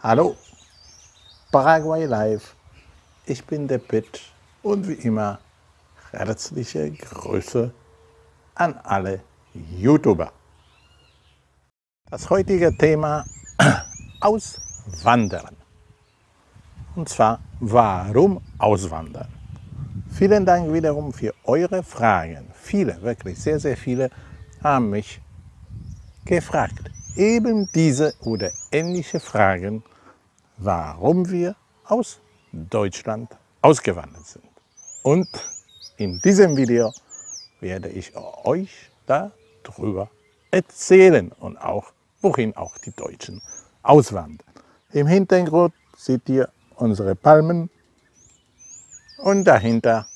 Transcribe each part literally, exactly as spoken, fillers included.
Hallo, Paraguay Live, ich bin der Pitt und wie immer herzliche Grüße an alle YouTuber. Das heutige Thema Auswandern. Und zwar, warum auswandern? Vielen Dank wiederum für eure Fragen. Viele, wirklich sehr, sehr viele haben mich gefragt. Eben diese oder ähnliche Fragen, warum wir aus Deutschland ausgewandert sind. Und in diesem Video werde ich euch darüber erzählen und auch, wohin auch die Deutschen auswandern. Im Hintergrund seht ihr unsere Palmen und dahinter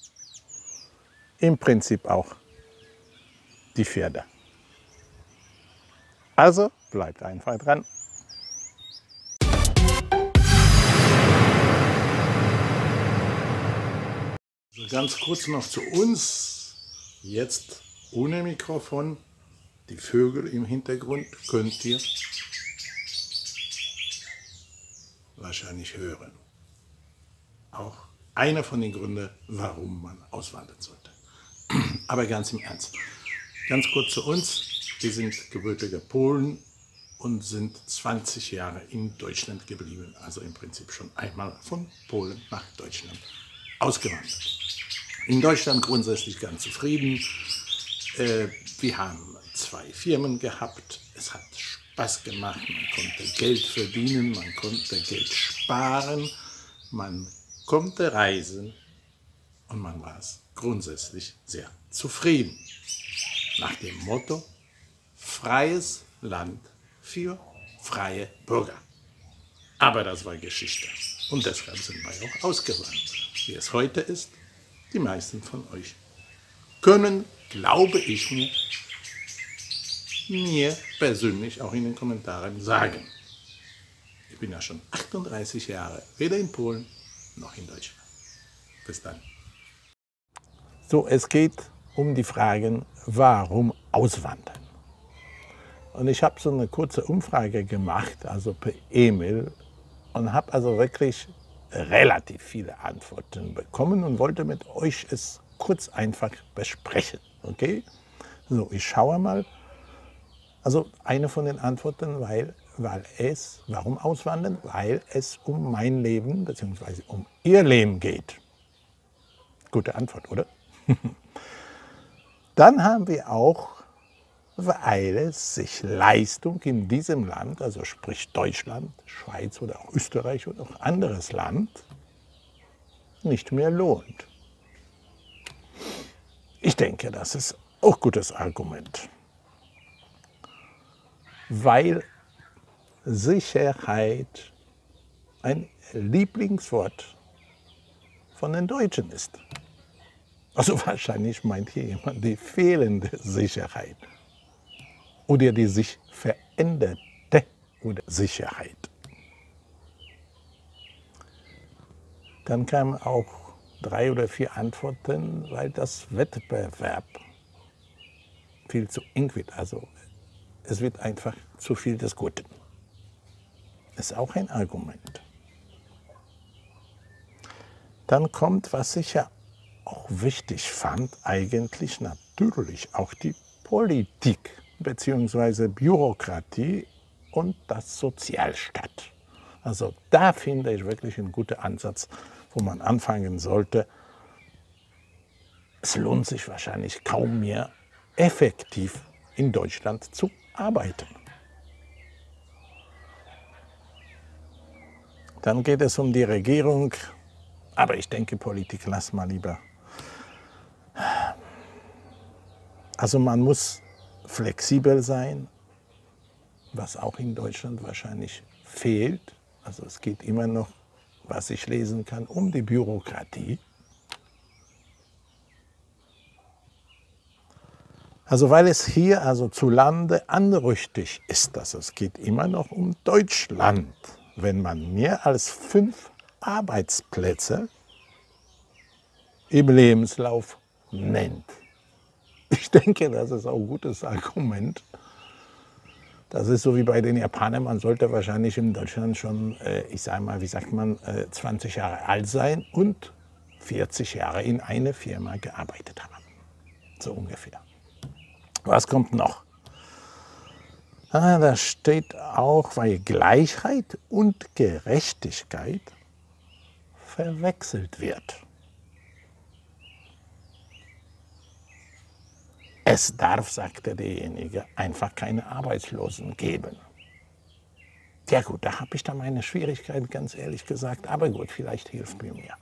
im Prinzip auch die Pferde. Also bleibt einfach dran. Also ganz kurz noch zu uns, jetzt ohne Mikrofon. Die Vögel im Hintergrund könnt ihr wahrscheinlich hören. Auch einer von den Gründen, warum man auswandern sollte. Aber ganz im Ernst, ganz kurz zu uns. Wir sind gebürtige Polen und sind zwanzig Jahre in Deutschland geblieben. Also im Prinzip schon einmal von Polen nach Deutschland ausgewandert. In Deutschland grundsätzlich ganz zufrieden. Äh, wir haben zwei Firmen gehabt. Es hat Spaß gemacht. Man konnte Geld verdienen, man konnte Geld sparen, man konnte reisen und man war grundsätzlich sehr zufrieden. Nach dem Motto: freies Land für freie Bürger. Aber das war Geschichte. Und deshalb sind wir auch ausgewandert. Wie es heute ist, die meisten von euch können, glaube ich mir, mir persönlich auch in den Kommentaren sagen. Ich bin ja schon achtunddreißig Jahre weder in Polen noch in Deutschland. Bis dann. So, es geht um die Fragen, warum auswandern? Und ich habe so eine kurze Umfrage gemacht, also per E-Mail, und habe also wirklich relativ viele Antworten bekommen und wollte mit euch es kurz einfach besprechen. Okay? So, ich schaue mal. Also eine von den Antworten, weil, weil es, warum auswandern? Weil es um mein Leben bzw. um ihr Leben geht. Gute Antwort, oder? Dann haben wir auch, weil es sich Leistung in diesem Land, also sprich Deutschland, Schweiz oder auch Österreich oder auch anderes Land, nicht mehr lohnt. Ich denke, das ist auch ein gutes Argument. Weil Sicherheit ein Lieblingswort von den Deutschen ist. Also wahrscheinlich meint hier jemand die fehlende Sicherheit oder die sich veränderte oder Sicherheit. Dann kamen auch drei oder vier Antworten, weil das Wettbewerb viel zu eng wird. Also es wird einfach zu viel des Guten. Ist auch ein Argument. Dann kommt, was ich ja auch wichtig fand, eigentlich natürlich auch die Politik bzw. Bürokratie und das Sozialstaat. Also da finde ich wirklich einen guten Ansatz, wo man anfangen sollte. Es lohnt sich wahrscheinlich kaum mehr, effektiv in Deutschland zu arbeiten. Dann geht es um die Regierung, aber ich denke, Politik lass mal lieber. Also man muss flexibel sein, was auch in Deutschland wahrscheinlich fehlt. Also es geht immer noch, was ich lesen kann, um die Bürokratie. Also weil es hier also zu Lande anrüchtig ist, dass es geht immer noch um Deutschland. Wenn man mehr als fünf Arbeitsplätze im Lebenslauf nennt. Ich denke, das ist auch ein gutes Argument, Das ist so wie bei den Japanern, man sollte wahrscheinlich in Deutschland schon, äh, ich sage mal, wie sagt man, äh, zwanzig Jahre alt sein und vierzig Jahre in einer Firma gearbeitet haben. So ungefähr. Was kommt noch? Ah, da steht auch, weil Gleichheit und Gerechtigkeit verwechselt wird. Es darf, sagte derjenige, einfach keine Arbeitslosen geben. Ja gut, da habe ich da meine Schwierigkeiten, ganz ehrlich gesagt. Aber gut, vielleicht hilft mir mehr.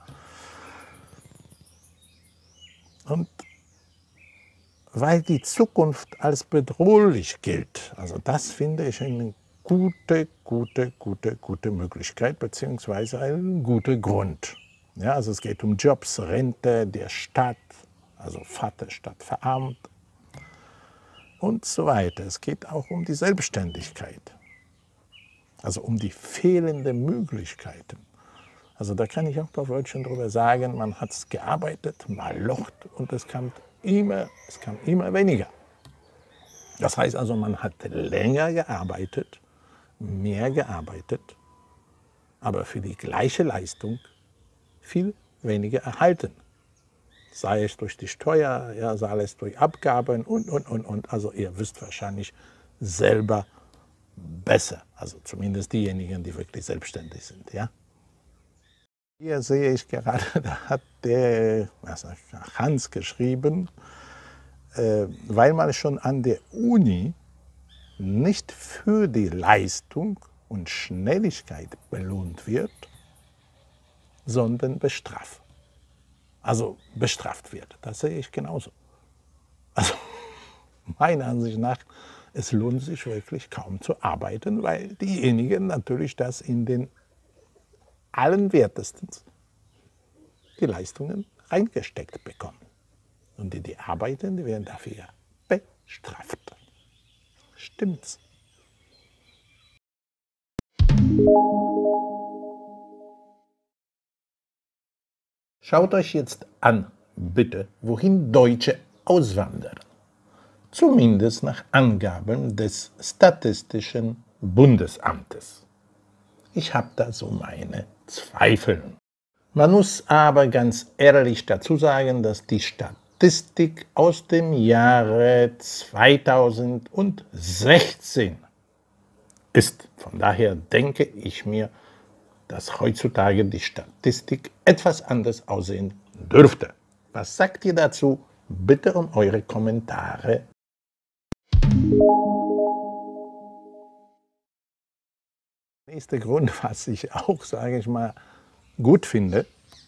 Und weil die Zukunft als bedrohlich gilt, also das finde ich eine gute, gute, gute, gute Möglichkeit, beziehungsweise ein guter Grund. Ja, also es geht um Jobs, Rente der Stadt, also Vater statt verarmt und so weiter. Es geht auch um die Selbstständigkeit, also um die fehlenden Möglichkeiten. Also da kann ich auch auf Wörtchen drüber sagen, man hat es gearbeitet, mal locht und es kam immer, es kam immer weniger. Das heißt also, man hat länger gearbeitet, mehr gearbeitet, aber für die gleiche Leistung viel weniger erhalten. Sei es durch die Steuer, ja, sei es durch Abgaben und, und, und, und. Also ihr wisst wahrscheinlich selber besser, also zumindest diejenigen, die wirklich selbstständig sind. Ja? Hier sehe ich gerade, da hat der was, Hans geschrieben, äh, weil man schon an der Uni nicht für die Leistung und Schnelligkeit belohnt wird, sondern bestraft. Also bestraft wird. Das sehe ich genauso. Also meiner Ansicht nach, es lohnt sich wirklich kaum zu arbeiten, weil diejenigen natürlich das in den allen wertesten die Leistungen reingesteckt bekommen. Und die, die arbeiten, die werden dafür bestraft. Stimmt's? Schaut euch jetzt an, bitte, wohin Deutsche auswandern. Zumindest nach Angaben des Statistischen Bundesamtes. Ich habe da so meine Zweifel. Man muss aber ganz ehrlich dazu sagen, dass die Statistik aus dem Jahre zweitausendsechzehn ist. Von daher denke ich mir, dass heutzutage die Statistik etwas anders aussehen dürfte. Was sagt ihr dazu? Bitte um eure Kommentare. Der nächste Grund, was ich auch, sage ich mal, gut finde,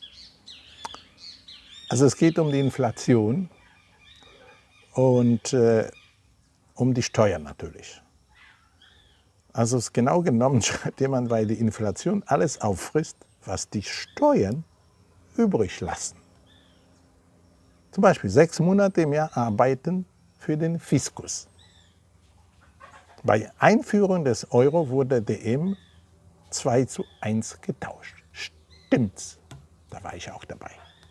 also es geht um die Inflation und äh, um die Steuern natürlich. Also es genau genommen schreibt jemand, weil die Inflation alles auffrisst, was die Steuern übrig lassen. Zum Beispiel sechs Monate im Jahr arbeiten für den Fiskus. Bei Einführung des Euro wurde der M zwei zu eins getauscht. Stimmt's? Da war ich auch dabei.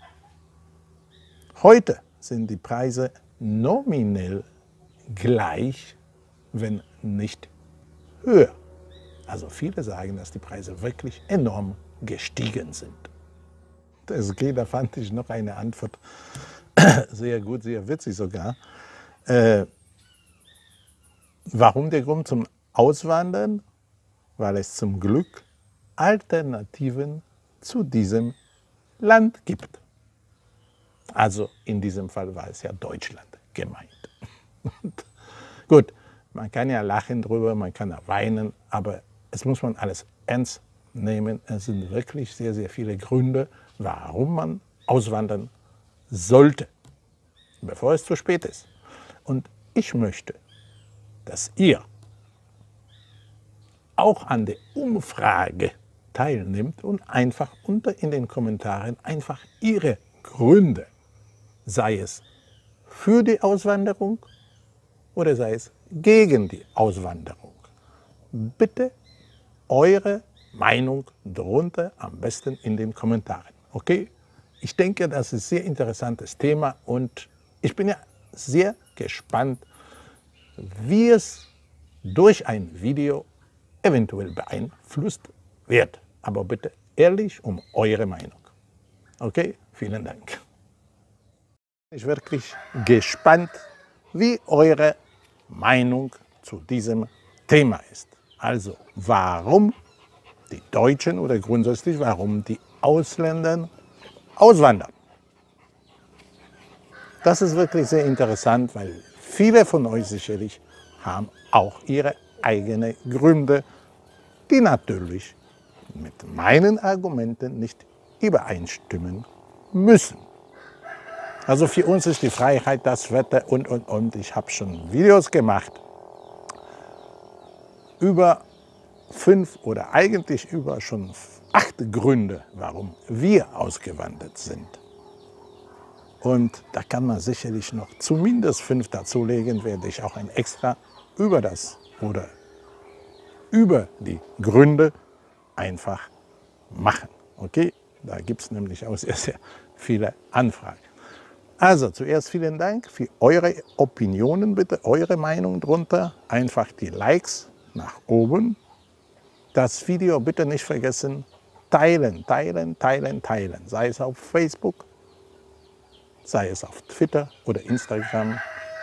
Heute sind die Preise nominell gleich, wenn nicht höher. Also viele sagen, dass die Preise wirklich enorm gestiegen sind. Das geht, da fand ich noch eine Antwort sehr gut, sehr witzig sogar. Äh, warum der Grund zum Auswandern? Weil es zum Glück Alternativen zu diesem Land gibt. Also in diesem Fall war es ja Deutschland gemeint. Und gut, man kann ja lachen drüber, man kann ja weinen, aber es muss man alles ernst nehmen. Es sind wirklich sehr, sehr viele Gründe, warum man auswandern sollte, bevor es zu spät ist. Und ich möchte, dass ihr auch an der Umfrage teilnimmt und einfach unter in den Kommentaren einfach ihre Gründe, sei es für die Auswanderung oder sei es gegen die Auswanderung, bitte eure Meinung darunter, am besten in den Kommentaren. Okay? Ich denke, das ist ein sehr interessantes Thema und ich bin ja sehr gespannt, wie es durch ein Video eventuell beeinflusst wird. Aber bitte ehrlich um eure Meinung. Okay, vielen Dank. Ich bin wirklich gespannt, wie eure Meinung zu diesem Thema ist. Also, warum die Deutschen oder grundsätzlich warum die Ausländer auswandern. Das ist wirklich sehr interessant, weil viele von euch sicherlich haben auch ihre eigenen Gründe, die natürlich mit meinen Argumenten nicht übereinstimmen müssen. Also für uns ist die Freiheit, das Wetter und, und, und. Ich habe schon Videos gemacht über fünf oder eigentlich über schon acht Gründe, warum wir ausgewandert sind. Und da kann man sicherlich noch zumindest fünf dazulegen, werde ich auch ein extra über das oder über die Gründe einfach machen. Okay, da gibt es nämlich auch sehr, sehr viele Anfragen. Also zuerst vielen Dank für eure Opinionen, bitte eure Meinung drunter. Einfach die Likes nach oben. Das Video bitte nicht vergessen, teilen, teilen, teilen, teilen. Sei es auf Facebook, sei es auf Twitter oder Instagram.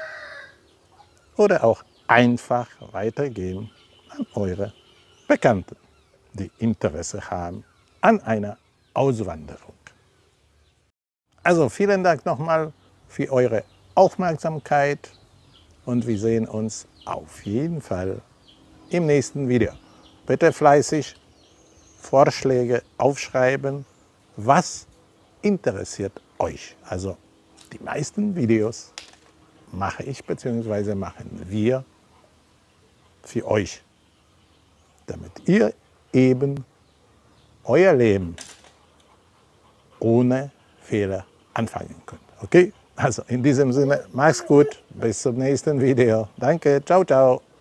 Oder auch einfach weitergeben an eure Bekannten, die Interesse haben an einer Auswanderung. Also vielen Dank nochmal für eure Aufmerksamkeit und wir sehen uns auf jeden Fall im nächsten Video. Bitte fleißig Vorschläge aufschreiben, was interessiert euch. Also die meisten Videos mache ich bzw. machen wir für euch, damit ihr eben euer Leben ohne Fehler anfangen könnt. Okay? Also in diesem Sinne, mach's gut, bis zum nächsten Video. Danke, ciao, ciao.